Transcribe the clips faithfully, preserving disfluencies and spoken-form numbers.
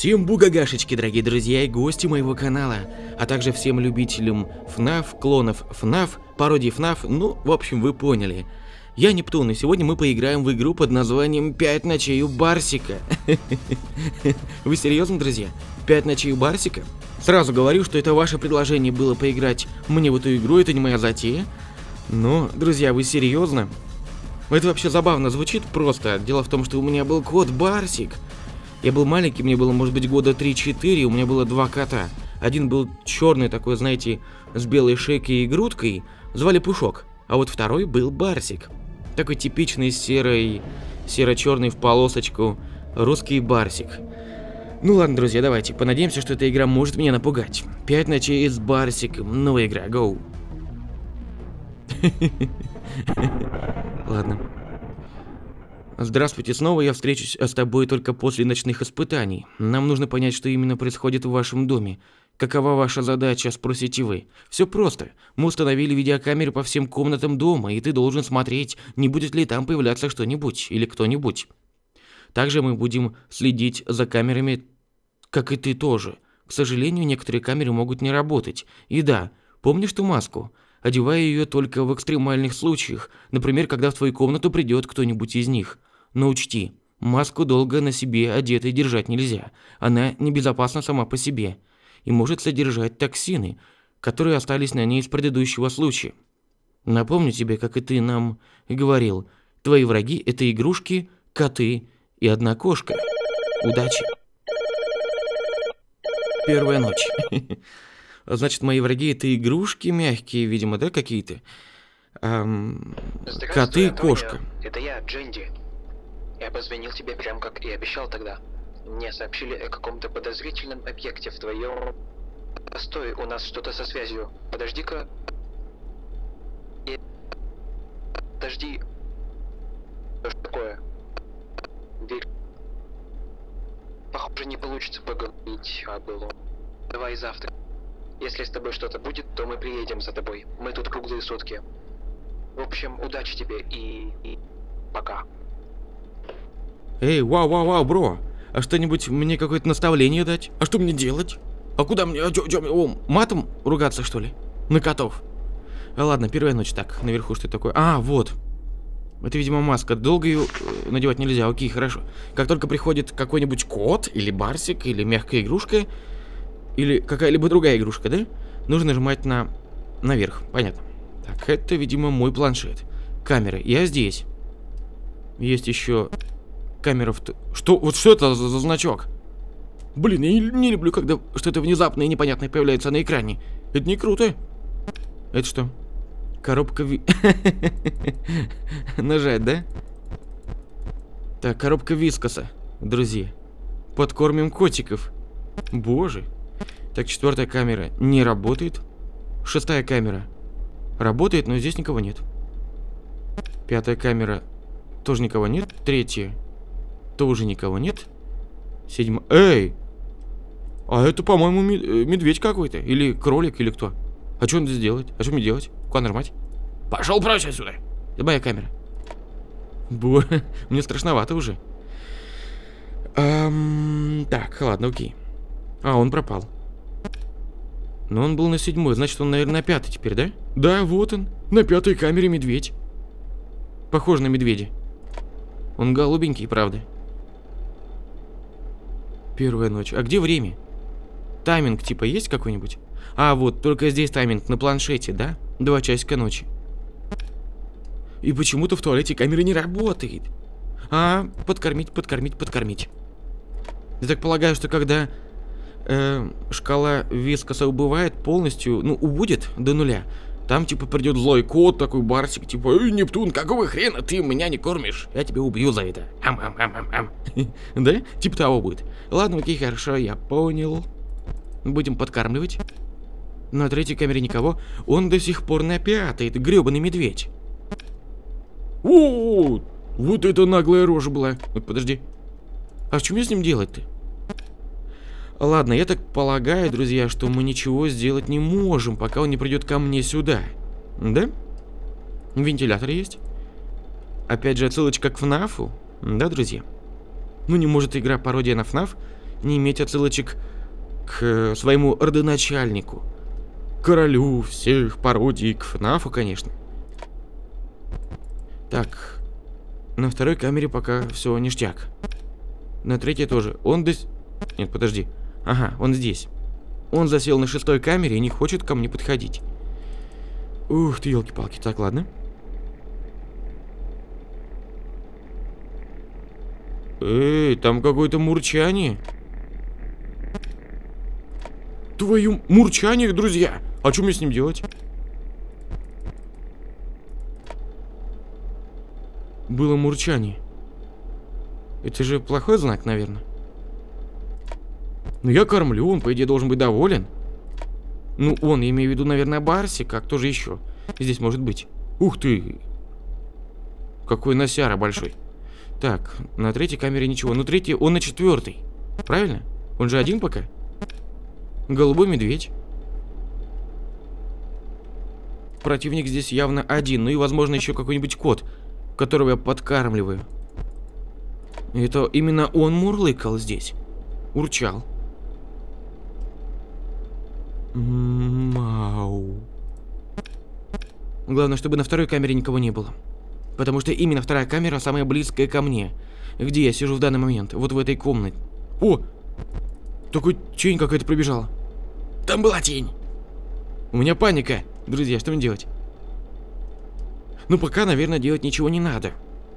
Всем бугагашечки, дорогие друзья и гости моего канала, а также всем любителям ФНАФ, клонов ФНАФ, пародий ФНАФ, ну, в общем, вы поняли. Я Нептун, и сегодня мы поиграем в игру под названием «Пять ночей у Барсика». Вы серьезно, друзья? «Пять ночей у Барсика»? Сразу говорю, что это ваше предложение было поиграть мне в эту игру, это не моя затея. Но, друзья, вы серьезно? Это вообще забавно звучит просто. Дело в том, что у меня был кот Барсик. Я был маленький, мне было, может быть, года три-четыре, у меня было два кота. Один был черный такой, знаете, с белой шейкой и грудкой, звали Пушок. А вот второй был Барсик. Такой типичный серый, серо-черный в полосочку, русский Барсик. Ну ладно, друзья, давайте, понадеемся, что эта игра может меня напугать. Пять ночей с Барсиком, новая игра, гоу. Ладно. Здравствуйте, снова я встречусь с тобой только после ночных испытаний. Нам нужно понять, что именно происходит в вашем доме. Какова ваша задача, спросите вы. Все просто. Мы установили видеокамеры по всем комнатам дома, и ты должен смотреть, не будет ли там появляться что-нибудь или кто-нибудь. Также мы будем следить за камерами, как и ты тоже. К сожалению, некоторые камеры могут не работать. И да, помнишь ту маску? Одевай ее только в экстремальных случаях, например, когда в твою комнату придет кто-нибудь из них. Но учти, маску долго на себе одетой держать нельзя. Она небезопасна сама по себе и может содержать токсины, которые остались на ней из предыдущего случая. Напомню тебе, как и ты нам говорил, твои враги – это игрушки, коты и одна кошка. Удачи! Первая ночь. Значит, мои враги – это игрушки мягкие, видимо, да, какие-то? Эм, коты и кошка. Это я, Дженди. Я позвонил тебе прям как и обещал тогда. Мне сообщили о каком-то подозрительном объекте в твоем... Постой, у нас что-то со связью. Подожди-ка. И... Подожди. Что такое? Дверь. Похоже, не получится поговорить о былом. Давай завтра. Если с тобой что-то будет, то мы приедем за тобой. Мы тут круглые сутки. В общем, удачи тебе и... и... пока. Эй, вау-вау-вау, бро. А что-нибудь мне какое-то наставление дать? А что мне делать? А куда мне... А чё, чё, о, матом ругаться, что ли? На котов. А ладно, первая ночь. Так, наверху что такое? А, вот. Это, видимо, маска. Долго ее надевать нельзя. Окей, хорошо. Как только приходит какой-нибудь кот, или барсик, или мягкая игрушка, или какая-либо другая игрушка, да? Нужно нажимать на... наверх. Понятно. Так, это, видимо, мой планшет. Камера. Я здесь. Есть еще... камера в... Что? Вот что это за, за значок? Блин, я не, не люблю, когда что-то внезапное и непонятное появляется на экране. Это не круто. Это что? Коробка ви... Нажать, да? Так, коробка вискоса, друзья. Подкормим котиков. Боже. Так, четвертая камера не работает. Шестая камера работает, но здесь никого нет. Пятая камера тоже никого нет. Третья тоже никого нет. Седьмая... Эй! А это, по-моему, медведь какой-то. Или кролик, или кто. А что надо сделать? А что мне делать? Куда нажимать? Пошел прочь отсюда! Это моя камера. Бо... Мне страшновато уже. Эм... Так, ладно, окей. А, он пропал. Но он был на седьмой, значит, он, наверное, на пятой теперь, да? Да, вот он. На пятой камере медведь. Похож на медведя. Он голубенький, правда. Первая ночь. А где время? Тайминг типа есть какой-нибудь? А, вот, только здесь тайминг на планшете, да? Два часика ночи. И почему-то в туалете камера не работает. А, подкормить, подкормить, подкормить. Я так полагаю, что когда э, шкала вискоса убывает полностью, ну, убудет до нуля, там, типа, придет злой кот, такой барсик, типа, эй, Нептун, какого хрена ты меня не кормишь? Я тебя убью за это. Ам-ам-ам-ам-ам. Да? Типа того будет. Ладно, окей, хорошо, я понял. Будем подкармливать. На третьей камере никого. Он до сих пор на пятой, это гребаный медведь. О, вот это наглая рожа была. Вот, подожди. А что мне с ним делать-то? Ладно, я так полагаю, друзья, что мы ничего сделать не можем, пока он не придет ко мне сюда. Да? Вентилятор есть. Опять же, отсылочка к ФНАФу. Да, друзья? Ну, не может игра пародия на ФНАФ не иметь отсылочек к своему родоначальнику. Королю всех пародий, к ФНАФу, конечно. Так, на второй камере пока все ништяк. На третьей тоже. Он здесь... Нет, подожди. Ага, он здесь. Он засел на шестой камере и не хочет ко мне подходить. Ух ты, елки-палки. Так, ладно. Эй, там какое-то мурчание. Твою мурчание, друзья. А что мне с ним делать? Было мурчание. Это же плохой знак, наверное. Ну, я кормлю, он, по идее, должен быть доволен. Ну, он, я имею в виду, наверное, Барсик, а кто же еще здесь может быть? Ух ты! Какой носяра большой. Так, на третьей камере ничего. Ну, третий, он на четвертой. Правильно? Он же один пока. Голубой медведь. Противник здесь явно один. Ну и, возможно, еще какой-нибудь кот, которого я подкармливаю. Это именно он мурлыкал здесь. Урчал. Мау. Главное, чтобы на второй камере никого не было. Потому что именно вторая камера самая близкая ко мне. Где я сижу в данный момент. Вот в этой комнате. О! Такой тень какая-то пробежала. Там была тень. У меня паника. Друзья, что мне делать? Ну, пока, наверное, делать ничего не надо.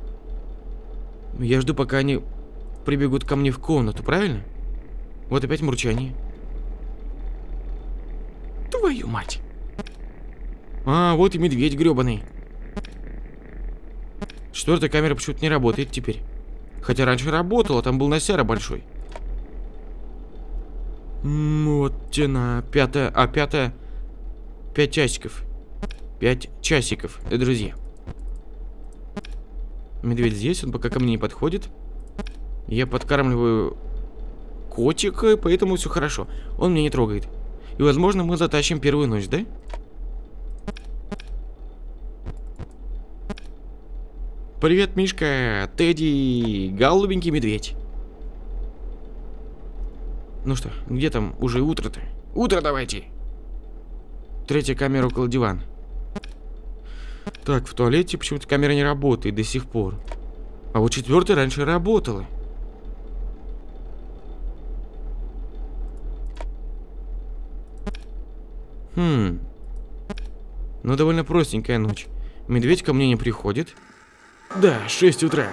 Я жду, пока они прибегут ко мне в комнату, правильно? Вот опять мурчание. Твою мать. А, вот и медведь гребаный. Четвертая камера почему-то не работает теперь. Хотя раньше работала, там был носяра большой. Вот тена. Пятая, а пятая... Пять часиков. Пять часиков, друзья. Медведь здесь, он пока ко мне не подходит. Я подкармливаю котика, поэтому все хорошо. Он меня не трогает. И, возможно, мы затащим первую ночь, да? Привет, Мишка, Тедди, голубенький медведь. Ну что, где там уже утро-то? Утро давайте. Третья камера около дивана. Так, в туалете почему-то камера не работает до сих пор. А вот четвертая раньше работала. Хм. Ну, довольно простенькая ночь. Медведь ко мне не приходит. Да, шесть утра.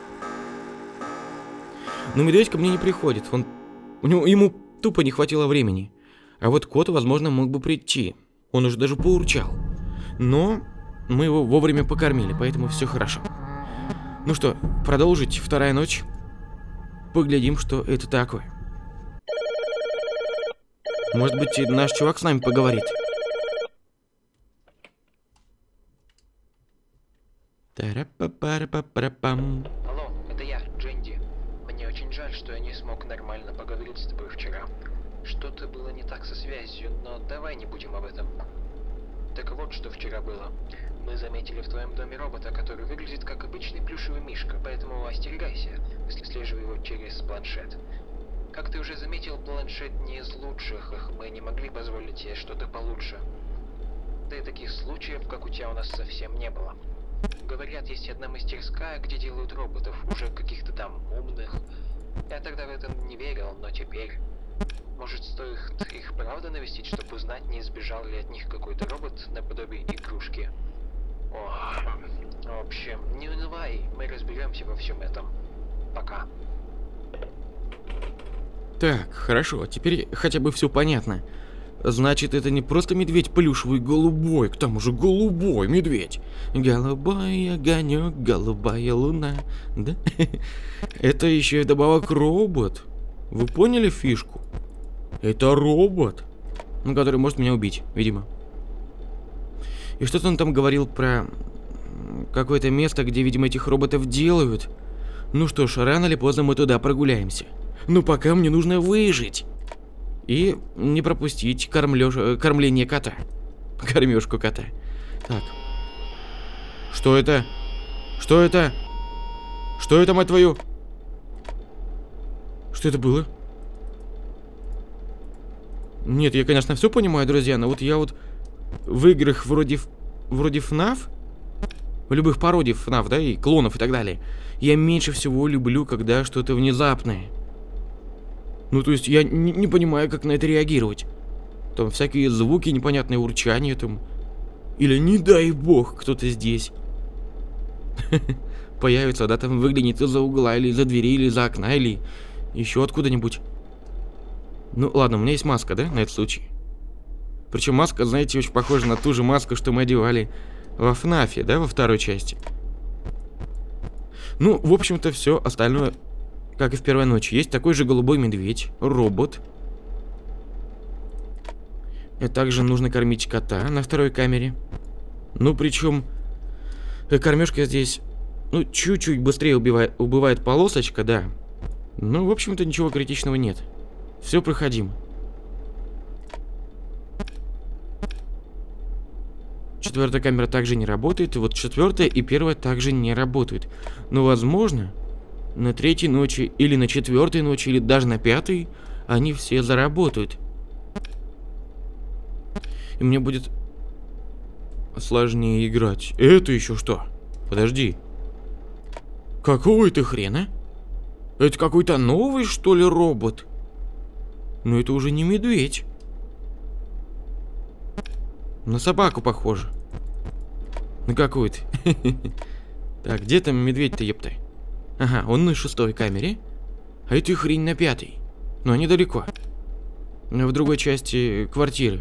Но медведь ко мне не приходит. Он... У него... Ему тупо не хватило времени. А вот кот, возможно, мог бы прийти. Он уже даже поурчал. Но мы его вовремя покормили, поэтому все хорошо. Ну что, продолжить вторая ночь. Поглядим, что это такое. Может быть, наш чувак с нами поговорит. Тара-па-пара-па-пара-пам. Алло, это я, Дженди. Мне очень жаль, что я не смог нормально поговорить с тобой вчера. Что-то было не так со связью, но давай не будем об этом. Так вот, что вчера было. Мы заметили в твоем доме робота, который выглядит как обычный плюшевый мишка, поэтому остерегайся, если слеживай его через планшет. Как ты уже заметил, планшет не из лучших, их мы не могли позволить тебе что-то получше. Да и таких случаев, как у тебя, у нас совсем не было. Говорят, есть одна мастерская, где делают роботов, уже каких-то там умных. Я тогда в это не верил, но теперь... Может, стоит их правда навестить, чтобы узнать, не сбежал ли от них какой-то робот наподобие игрушки? О, в общем, не унывай, мы разберемся во всем этом. Пока. Так, хорошо, теперь хотя бы все понятно. Значит, это не просто медведь плюшевый голубой, к тому же голубой медведь. Голубой огонек, голубая луна, да? Это еще и добавок робот. Вы поняли фишку? Это робот, ну, который может меня убить, видимо. И что-то он там говорил про какое-то место, где, видимо, этих роботов делают. Ну что ж, рано или поздно мы туда прогуляемся. Но пока мне нужно выжить. И не пропустить кормлёж... кормление кота. Кормежку кота. Так. Что это? Что это? Что это, мать твою? Что это было? Нет, я, конечно, все понимаю, друзья, но вот я вот в играх вроде, вроде эф наф, в любых пародий эф наф, да, и клонов и так далее, я меньше всего люблю, когда что-то внезапное. Ну, то есть я не, не понимаю, как на это реагировать. Там всякие звуки, непонятные урчания там. Или, не дай бог, кто-то здесь появится, да, там выглянет из-за угла, или из-за двери, или из-за окна, или еще откуда-нибудь. Ну, ладно, у меня есть маска, да, на этот случай. Причем маска, знаете, очень похожа на ту же маску, что мы одевали во эф нафе, да, во второй части. Ну, в общем-то, все остальное, как и в первой ночи. Есть такой же голубой медведь, робот. И также нужно кормить кота на второй камере. Ну, причем кормежка здесь, ну, чуть-чуть быстрее убивает, убывает полосочка, да. Ну, в общем-то, ничего критичного нет. Все проходимо. Четвертая камера также не работает. И вот четвертая и первая также не работают. Но, возможно, на третьей ночи, или на четвертой ночи, или даже на пятой они все заработают. И мне будет сложнее играть. Это еще что? Подожди. Какого это хрена? Это какой-то новый, что ли, робот? Но это уже не медведь. На собаку похоже. На какую-то. Так, где там медведь-то, епта? Ага, он на шестой камере. А это хрень на пятой. Но недалеко. В другой части квартиры.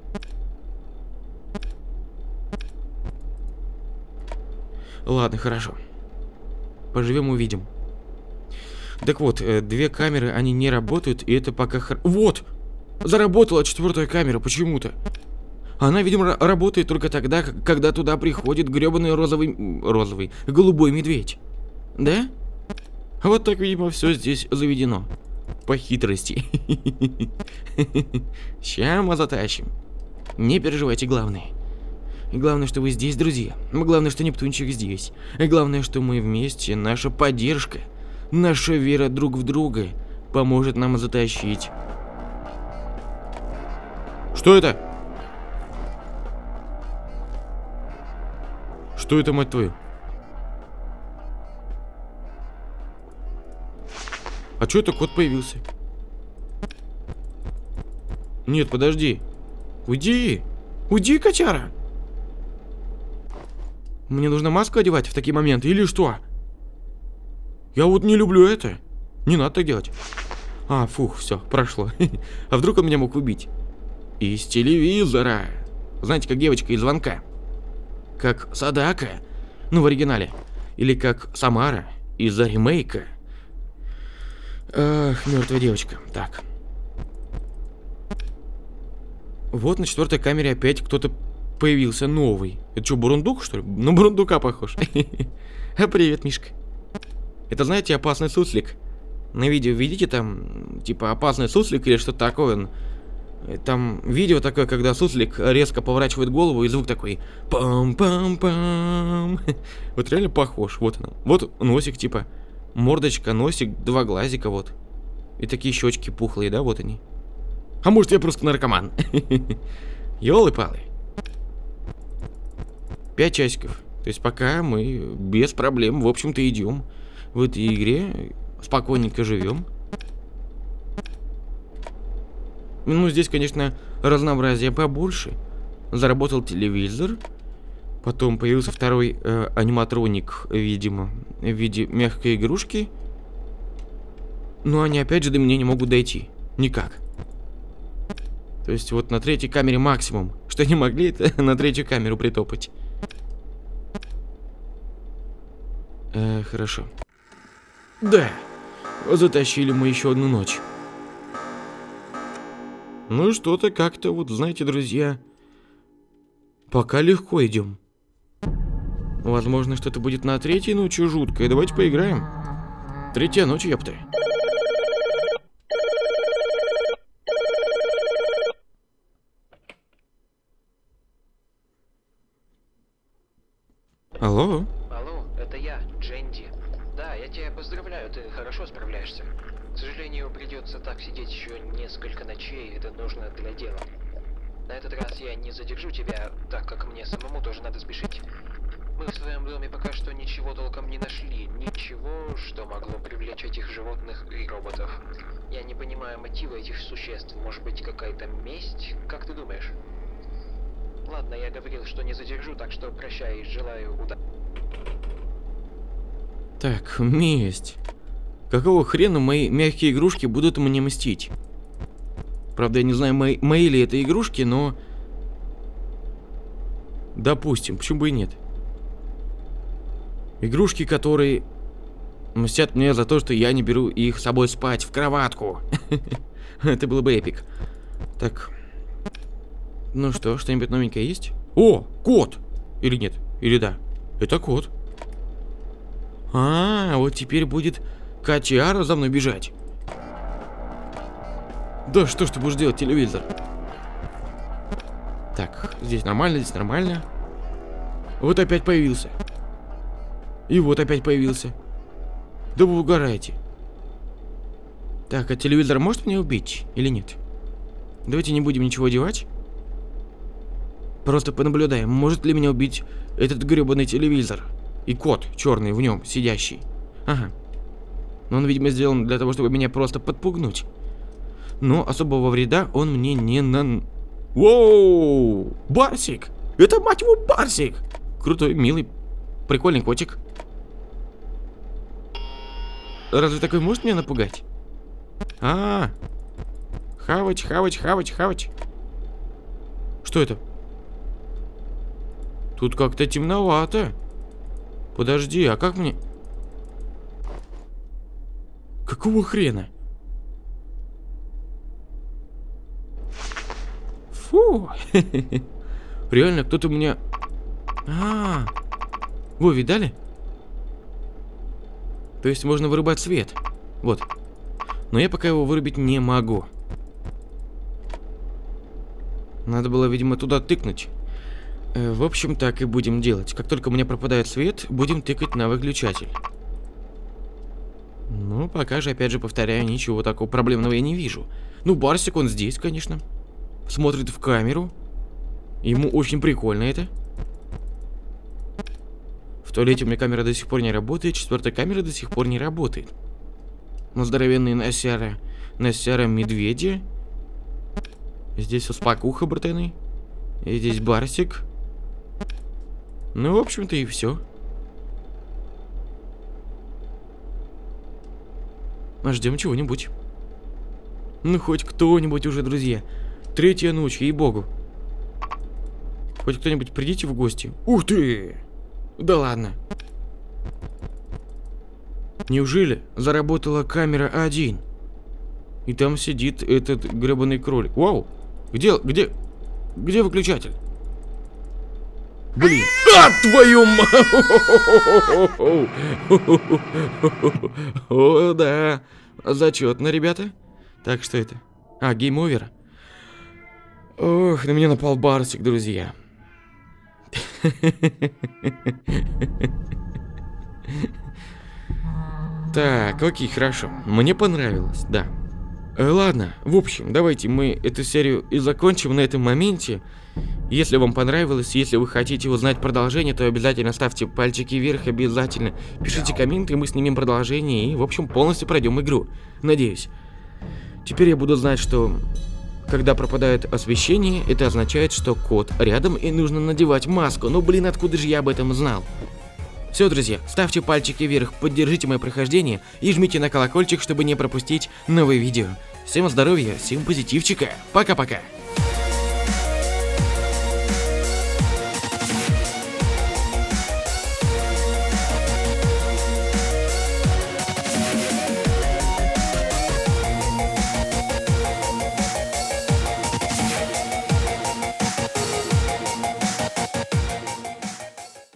Ладно, хорошо. Поживем, увидим. Так вот, две камеры, они не работают, и это пока... Хор... Вот! Заработала четвертая камера почему-то. Она, видимо, работает только тогда, когда туда приходит гребаный розовый... Розовый... Голубой медведь. Да? Вот так, видимо, все здесь заведено. По хитрости. Ща мы затащим. Не переживайте, главное. Главное, что вы здесь, друзья. Главное, что Нептунчик здесь. Главное, что мы вместе. Наша поддержка, наша вера друг в друга поможет нам затащить. Что это? Что это, мать твою? А чё это кот появился? Нет, подожди. Уйди. Уйди, качара. Мне нужно маску одевать в такие моменты или что? Я вот не люблю это. Не надо так делать. А, фух, все, прошло. А вдруг он меня мог убить? Из телевизора. Знаете, как девочка из звонка. Как Садака, ну в оригинале. Или как Самара из-за ремейка. Ах, мертвая девочка. Так. Вот на четвертой камере опять кто-то появился новый. Это что, бурундук, что ли? Ну, бурундука похож. А привет, Мишка. Это, знаете, опасный суслик. На видео видите там, типа, опасный суслик или что-то такое. Там видео такое, когда суслик резко поворачивает голову, и звук такой пам-пам-пам. Вот реально похож. Вот он. Вот носик, типа. Мордочка, носик, два глазика, вот. И такие щечки пухлые, да, вот они. А может, я просто наркоман. Ёлы-палы. Пять часиков. То есть пока мы без проблем, в общем-то, идем в этой игре. Спокойненько живем. Ну, здесь, конечно, разнообразие побольше. Заработал телевизор. Потом появился второй э, аниматроник, видимо, в виде мягкой игрушки. Но они, опять же, до меня не могут дойти. Никак. То есть вот на третьей камере максимум, что не могли, это на третью камеру притопать. Э, хорошо. Да, затащили мы еще одну ночь. Ну что-то как-то вот, знаете, друзья, пока легко идем. Возможно, что-то будет на третьей ночи жуткое. Давайте поиграем. Третья ночь, ёпта. Алло? Алло, это я, Дженди. Да, я тебя поздравляю, ты хорошо справляешься. К сожалению, придется так сидеть еще несколько ночей, это нужно для дела. На этот раз я не задержу тебя, так как мне самому тоже надо спешить. Мы в своем доме пока что ничего толком не нашли, ничего, что могло привлечь этих животных и роботов. Я не понимаю мотива этих существ, может быть какая-то месть, как ты думаешь? Ладно, я говорил, что не задержу, так что прощай и желаю удачи. Так, месть. Какого хрена мои мягкие игрушки будут мне мстить? Правда, я не знаю, мои, мои ли это игрушки, но... Допустим, почему бы и нет? Игрушки, которые мстят мне за то, что я не беру их с собой спать в кроватку. Это было бы эпик. Так. Ну что, что-нибудь новенькое есть? О, кот! Или нет? Или да? Это кот. А, вот теперь будет котяра за мной бежать. Да что ж ты будешь делать, телевизор? Так, здесь нормально, здесь нормально. Вот опять появился. И вот опять появился. Да вы угораете. Так, а телевизор может меня убить или нет? Давайте не будем ничего одевать. Просто понаблюдаем, может ли меня убить этот гребаный телевизор. И кот черный в нем сидящий. Ага. Но он, видимо, сделан для того, чтобы меня просто подпугнуть. Но особого вреда он мне не нан... Воу! Барсик! Это, мать его, Барсик! Крутой, милый, прикольный котик. Разве такой может меня напугать? А, -а, а. Хавать, хавать, хавать, хавать. Что это? Тут как-то темновато. Подожди, а как мне... Какого хрена? Фу. Реально, кто-то меня... А, -а, а. Вы видали? То есть можно вырубать свет. Вот. Но я пока его вырубить не могу. Надо было, видимо, туда тыкнуть. Э, в общем, так и будем делать. Как только у меня пропадает свет, будем тыкать на выключатель. Ну, пока же, опять же, повторяю, ничего такого проблемного я не вижу. Ну, Барсик, он здесь, конечно. Смотрит в камеру. Ему очень прикольно это. В туалете у меня камера до сих пор не работает, четвертая камера до сих пор не работает. Но здоровенные носяра, носяра медведи. Здесь успокуха, братаны. И здесь Барсик. Ну, в общем-то, и все. Ждем чего-нибудь. Ну, хоть кто-нибудь уже, друзья. Третья ночь, ей-богу. Хоть кто-нибудь придите в гости. Ух ты! Да ладно. Неужели заработала камера один? И там сидит этот гребаный кролик. Вау! Где, где, где выключатель? Блин. А, твою мать! О, да. Зачетно, ребята. Так, что это? А, гейм-овер. Ох, на меня напал Барсик, друзья. Так, окей, хорошо. Мне понравилось, да. Э, ладно, в общем, давайте мы эту серию и закончим на этом моменте. Если вам понравилось, если вы хотите узнать продолжение, то обязательно ставьте пальчики вверх, обязательно пишите комменты, мы снимем продолжение и, в общем, полностью пройдем игру. Надеюсь. Теперь я буду знать, что когда пропадает освещение, это означает, что кот рядом и нужно надевать маску. Ну блин, откуда же я об этом знал? Все, друзья, ставьте пальчики вверх, поддержите мое прохождение и жмите на колокольчик, чтобы не пропустить новые видео. Всем здоровья, всем позитивчика, пока-пока.